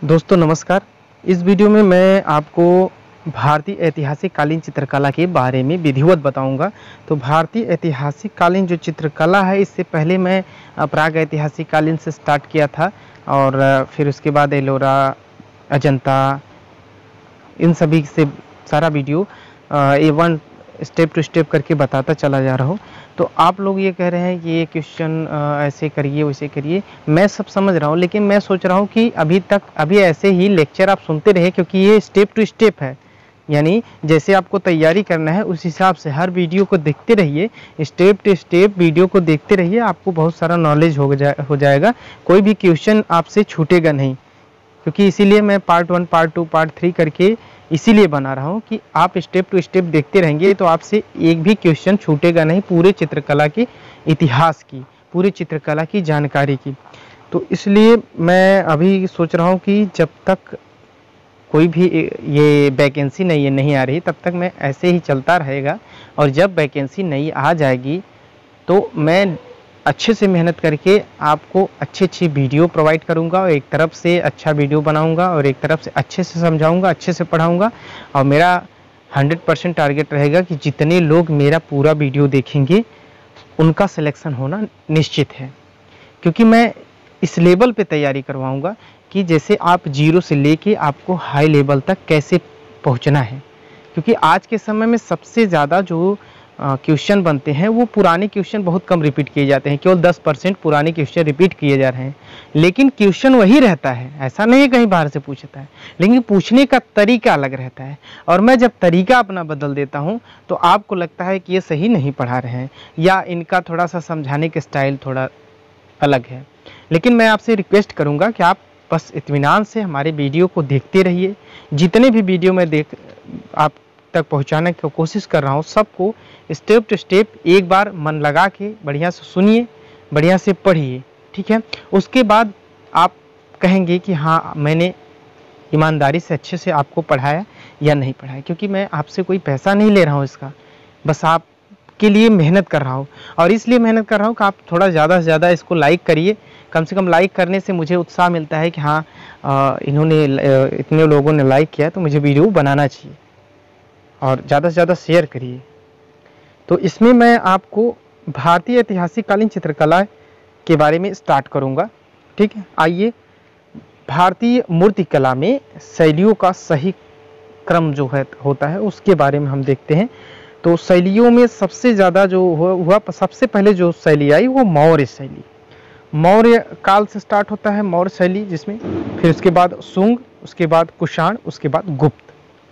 दोस्तों नमस्कार। इस वीडियो में मैं आपको भारतीय ऐतिहासिक कालीन चित्रकला के बारे में विधिवत बताऊंगा। तो भारतीय ऐतिहासिक कालीन जो चित्रकला है, इससे पहले मैं प्राग ऐतिहासिक कालीन से स्टार्ट किया था और फिर उसके बाद एलोरा, अजंता, इन सभी से सारा video A1 step to step करके बताता चला जा रहा हूँ। तो आप लोग ये कह रहे हैं कि ये क्वेश्चन ऐसे करिए वैसे करिए, मैं सब समझ रहा हूँ, लेकिन मैं सोच रहा हूँ कि अभी ऐसे ही लेक्चर आप सुनते रहे, क्योंकि ये स्टेप टू स्टेप है। यानी जैसे आपको तैयारी करना है उस हिसाब से हर वीडियो को देखते रहिए, स्टेप टू स्टेप वीडियो को देखते रहिए, आपको बहुत सारा नॉलेज हो जाएगा। कोई भी क्वेश्चन आपसे छूटेगा नहीं, क्योंकि इसीलिए मैं पार्ट 1, पार्ट 2, पार्ट 3 करके इसीलिए बना रहा हूँ कि आप स्टेप टू स्टेप देखते रहेंगे तो आपसे एक भी क्वेश्चन छूटेगा नहीं, पूरे चित्रकला के इतिहास की, पूरे चित्रकला की जानकारी की। तो इसलिए मैं अभी सोच रहा हूँ कि जब तक कोई भी ये वैकेंसी नहीं आ रही, तब तक मैं ऐसे ही चलता रहेगा, और जब वैकेंसी नई आ जाएगी तो मैं अच्छे से मेहनत करके आपको अच्छी वीडियो प्रोवाइड करूंगा, और एक तरफ से अच्छा वीडियो बनाऊंगा और एक तरफ से अच्छे से समझाऊंगा, अच्छे से पढ़ाऊंगा। और मेरा 100% टारगेट रहेगा कि जितने लोग मेरा पूरा वीडियो देखेंगे उनका सिलेक्शन होना निश्चित है, क्योंकि मैं इस लेवल पे तैयारी करवाऊंगा कि जैसे आप जीरो से लेके आपको हाई लेवल तक कैसे पहुंचना है। क्योंकि आज के समय में सबसे ज़्यादा जो क्वेश्चन बनते हैं वो पुराने क्वेश्चन बहुत कम रिपीट किए जाते हैं, केवल 10% पुराने क्वेश्चन रिपीट किए जा रहे हैं, लेकिन क्वेश्चन वही रहता है। ऐसा नहीं है कहीं बाहर से पूछता है, लेकिन पूछने का तरीका अलग रहता है। और मैं जब तरीका अपना बदल देता हूं तो आपको लगता है कि ये सही नहीं पढ़ा रहे हैं, या इनका थोड़ा सा समझाने के स्टाइल थोड़ा अलग है। लेकिन मैं आपसे रिक्वेस्ट करूँगा कि आप बस इत्मीनान से हमारे वीडियो को देखते रहिए। जितने भी वीडियो मैं आप तक पहुंचाने की कोशिश कर रहा हूं, सबको स्टेप टू स्टेप एक बार मन लगा के बढ़िया से सुनिए, बढ़िया से पढ़िए, ठीक है। उसके बाद आप कहेंगे कि हाँ, मैंने ईमानदारी से अच्छे से आपको पढ़ाया या नहीं पढ़ाया, क्योंकि मैं आपसे कोई पैसा नहीं ले रहा हूँ इसका, बस आपके लिए मेहनत कर रहा हूँ। और इसलिए मेहनत कर रहा हूँ कि आप थोड़ा ज़्यादा से ज़्यादा इसको लाइक करिए। कम से कम लाइक करने से मुझे उत्साह मिलता है कि हाँ, इन्होंने इतने लोगों ने लाइक किया तो मुझे वीडियो बनाना चाहिए। और ज़्यादा से ज़्यादा शेयर करिए। तो इसमें मैं आपको भारतीय ऐतिहासिक कालीन चित्रकला के बारे में स्टार्ट करूंगा, ठीक है। आइए, भारतीय मूर्तिकला में शैलियों का सही क्रम जो है होता है उसके बारे में हम देखते हैं। तो शैलियों में सबसे ज़्यादा जो हुआ, सबसे पहले जो शैली आई वो मौर्य शैली, मौर्य काल से स्टार्ट होता है मौर्य शैली, जिसमें फिर उसके बाद शुंग, उसके बाद कुषाण, उसके बाद गुप्त।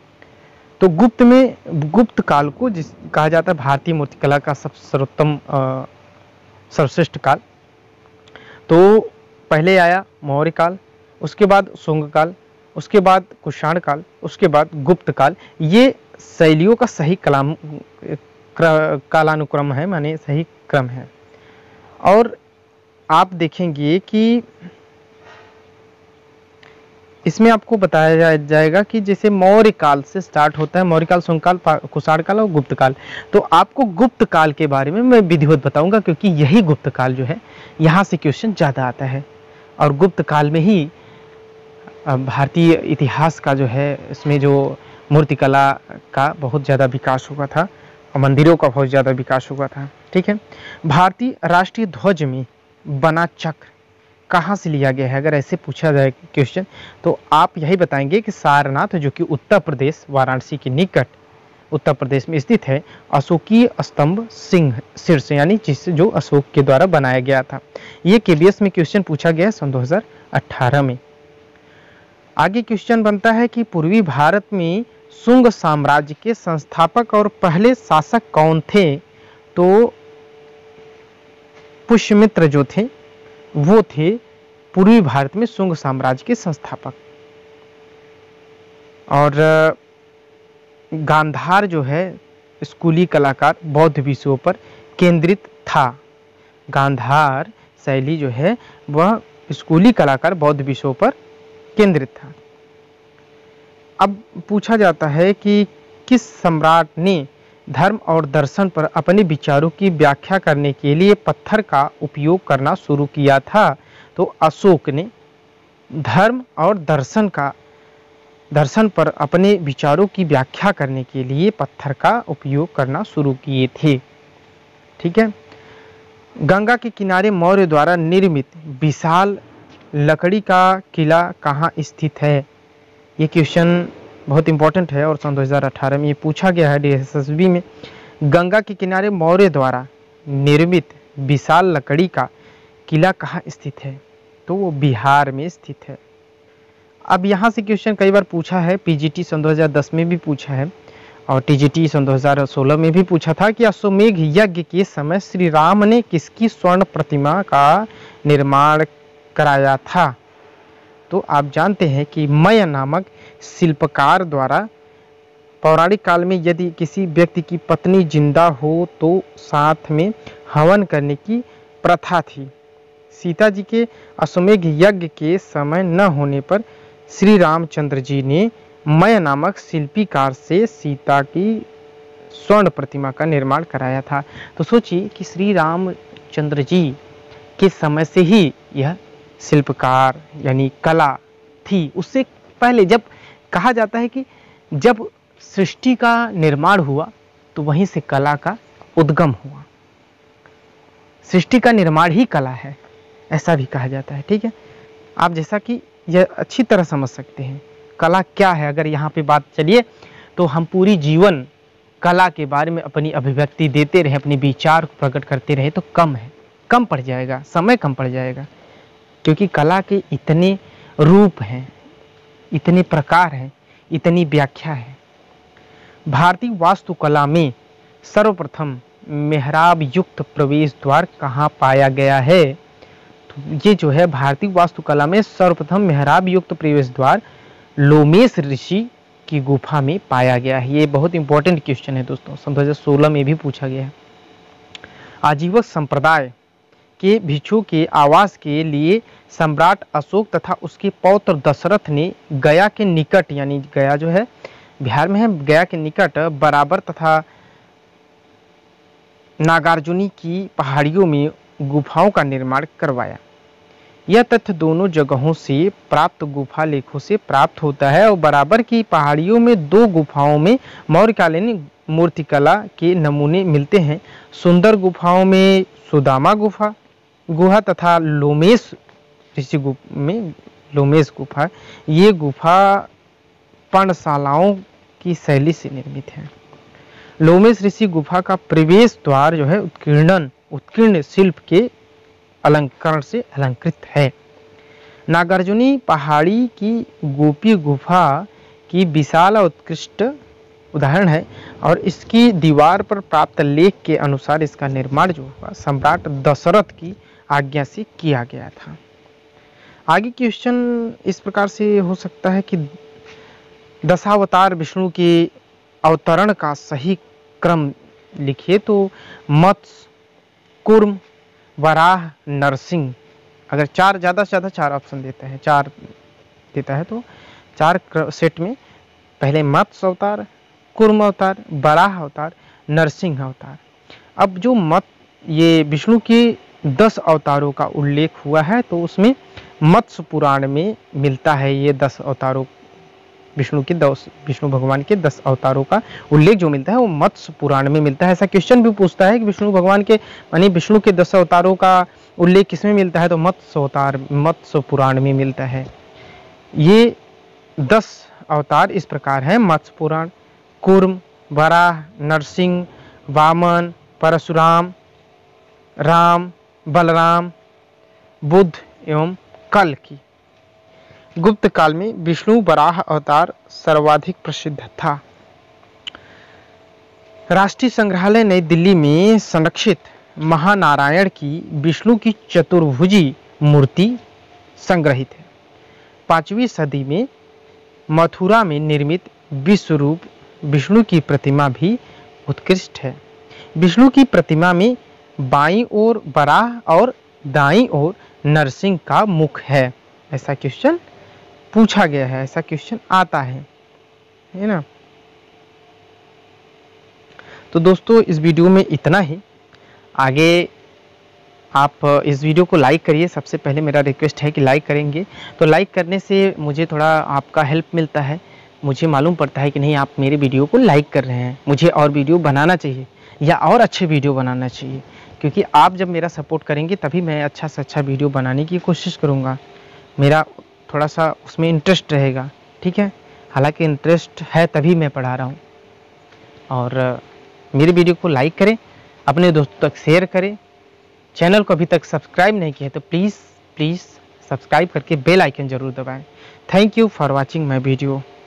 तो गुप्त काल को जिस कहा जाता है भारतीय मूर्तिकला का सर्वोत्तम सर्वश्रेष्ठ काल। तो पहले आया मौर्य काल, उसके बाद शुंग काल, उसके बाद कुषाण काल, उसके बाद गुप्त काल। ये शैलियों का सही कालानुक्रम है, माने सही क्रम है। और आप देखेंगे कि इसमें आपको बताया जाएगा कि जैसे मौर्य काल से स्टार्ट होता है, मौर्य काल, शुंग काल, कुषाण काल और गुप्त काल। तो आपको गुप्त काल के बारे में मैं विधिवत बताऊंगा, क्योंकि यही गुप्त काल जो है यहाँ से क्वेश्चन ज़्यादा आता है। और गुप्त काल में ही भारतीय इतिहास का जो है, इसमें जो मूर्तिकला का बहुत ज़्यादा विकास हुआ था और मंदिरों का बहुत ज़्यादा विकास हुआ था, ठीक है। भारतीय राष्ट्रीय ध्वज में बना चक्र कहाँ से लिया गया है, अगर ऐसे पूछा जाए क्वेश्चन, तो आप यही बताएंगे कि सारनाथ, जो कि उत्तर प्रदेश वाराणसी के निकट उत्तर प्रदेश में स्थित है, अशोकीय स्तंभ सिंह शीर्ष, यानी जो अशोक के द्वारा बनाया गया था। ये KBS में क्वेश्चन पूछा गया सन 2018 में। आगे क्वेश्चन बनता है कि पूर्वी भारत में शुंग साम्राज्य के संस्थापक और पहले शासक कौन थे। तो पुष्यमित्र जो थे वो थे पूर्वी भारत में शुंग साम्राज्य के संस्थापक। और गांधार जो है स्कूली कलाकार बौद्ध विषयों पर केंद्रित था। गांधार शैली जो है वह स्कूली कलाकार बौद्ध विषयों पर केंद्रित था। अब पूछा जाता है कि किस सम्राट ने धर्म और दर्शन पर अपने विचारों की व्याख्या करने के लिए पत्थर का उपयोग करना शुरू किया था। तो अशोक ने धर्म और दर्शन पर अपने विचारों की व्याख्या करने के लिए पत्थर का उपयोग करना शुरू किए थे। ठीक है। गंगा के किनारे मौर्य द्वारा निर्मित विशाल लकड़ी का किला कहाँ स्थित है? ये क्वेश्चन बहुत इंपॉर्टेंट है और सन 2018 में ये पूछा गया है DSSB में। गंगा के किनारे मौर्य द्वारा निर्मित विशाल लकड़ी का किला कहाँ स्थित है? तो वो बिहार में स्थित है। अब यहाँ से क्वेश्चन कई बार पूछा है, PGT सन 2010 में भी पूछा है और TGT सन 2016 में भी पूछा था कि अश्वमेघ यज्ञ के समय श्री राम ने किसकी स्वर्ण प्रतिमा का निर्माण कराया था? तो आप जानते हैं कि मय नामक शिल्पकार द्वारा पौराणिक काल में यदि किसी व्यक्ति की पत्नी जिंदा हो तो साथ में हवन करने की प्रथा थी। सीता जी के अश्वमेघ यज्ञ के समय न होने पर श्री रामचंद्र जी ने मय नामक शिल्पीकार से सीता की स्वर्ण प्रतिमा का निर्माण कराया था। तो सोचिए कि श्री रामचंद्र जी के समय से ही यह शिल्पकार यानी कला थी। उससे पहले जब कहा जाता है कि जब सृष्टि का निर्माण हुआ तो वहीं से कला का उद्गम हुआ। सृष्टि का निर्माण ही कला है, ऐसा भी कहा जाता है। ठीक है। आप जैसा कि यह अच्छी तरह समझ सकते हैं कला क्या है। अगर यहाँ पे बात चलिए तो हम पूरी जीवन कला के बारे में अपनी अभिव्यक्ति देते रहे, अपने विचार को प्रकट करते रहे तो कम पड़ जाएगा, समय कम पड़ जाएगा, क्योंकि कला के इतने रूप हैं, इतने प्रकार हैं, इतनी व्याख्या है। भारतीय वास्तुकला में सर्वप्रथम मेहराब युक्त प्रवेश द्वार कहाँ पाया गया है? तो ये जो है भारतीय वास्तुकला में सर्वप्रथम मेहराब युक्त प्रवेश द्वार लोमेश ऋषि की गुफा में पाया गया है। ये बहुत इंपॉर्टेंट क्वेश्चन है दोस्तों, सन 2016 में भी पूछा गया है। आजीवक संप्रदाय के भिक्षु के आवास के लिए सम्राट अशोक तथा उसके पौत्र दशरथ ने गया के निकट, यानी गया जो है बिहार में है, गया के निकट बराबर तथा नागार्जुनी की पहाड़ियों में गुफाओं का निर्माण करवाया। यह तथ्य दोनों जगहों से प्राप्त गुफा लेखों से प्राप्त होता है और बराबर की पहाड़ियों में 2 गुफाओं में मौर्यकालीन मूर्तिकला के नमूने मिलते हैं। सुंदर गुफाओं में सुदामा गुहा तथा लोमेश ऋषि में लोमेश गुफा। ये गुफा पर्णशालाओं की शैली से निर्मित है। लोमेश ऋषि गुफा का प्रवेश द्वार जो है उत्कीर्ण शिल्प के अलंकरण से अलंकृत है। नागार्जुनी पहाड़ी की गोपी गुफा की विशाल और उत्कृष्ट उदाहरण है और इसकी दीवार पर प्राप्त लेख के अनुसार इसका निर्माण जो हुआ सम्राट दशरथ की आज्ञा से किया गया था। आगे क्वेश्चन इस प्रकार से हो सकता है कि दशावतार विष्णु के अवतरण का सही क्रम लिखिए। तो मत्स्य, कूर्म, वराह, नरसिंह। अगर ज़्यादा से ज़्यादा 4 ऑप्शन देता है, 4 देता है तो 4 सेट में पहले मत्स्य अवतार, कूर्म अवतार, वराह अवतार, नरसिंह अवतार। अब जो ये विष्णु के 10 अवतारों का उल्लेख हुआ है तो उसमें मत्स्य पुराण में मिलता है ये 10 अवतारों, विष्णु भगवान के 10 अवतारों का उल्लेख जो मिलता है वो मत्स्य पुराण में मिलता है। ऐसा क्वेश्चन भी पूछता है कि विष्णु भगवान के यानी विष्णु के 10 अवतारों का उल्लेख किसमें मिलता है? तो मत्स्य पुराण में मिलता है। ये 10 अवतार इस प्रकार हैं: मत्स्य पुराण, कूर्म, वराह, नरसिंह, वामन, परशुराम, राम, बलराम, बुद्ध एवं कल्कि। गुप्त काल में विष्णु वराह अवतार सर्वाधिक प्रसिद्ध था। राष्ट्रीय संग्रहालय नई दिल्ली में संरक्षित महानारायण की विष्णु की चतुर्भुजी मूर्ति संग्रहित है। 5वीं सदी में मथुरा में निर्मित विश्वरूप विष्णु की प्रतिमा भी उत्कृष्ट है। विष्णु की प्रतिमा में बाईं ओर वराह और दाईं ओर नरसिंह का मुख है। ऐसा क्वेश्चन पूछा गया है, ऐसा क्वेश्चन आता है ना। तो दोस्तों इस वीडियो में इतना ही। आगे आप इस वीडियो को लाइक करिए। सबसे पहले मेरा रिक्वेस्ट है कि लाइक करेंगे तो लाइक करने से मुझे थोड़ा आपका हेल्प मिलता है, मुझे मालूम पड़ता है कि नहीं आप मेरे वीडियो को लाइक कर रहे हैं, मुझे और वीडियो बनाना चाहिए या और अच्छे वीडियो बनाना चाहिए, क्योंकि आप जब मेरा सपोर्ट करेंगे तभी मैं अच्छा से अच्छा वीडियो बनाने की कोशिश करूँगा। मेरा थोड़ा सा उसमें इंटरेस्ट रहेगा, ठीक है। हालांकि इंटरेस्ट है तभी मैं पढ़ा रहा हूँ। और मेरे वीडियो को लाइक करें, अपने दोस्तों तक शेयर करें। चैनल को अभी तक सब्सक्राइब नहीं किया तो प्लीज़ सब्सक्राइब करके बेल आइकन ज़रूर दबाएं। Thank you for watching my video.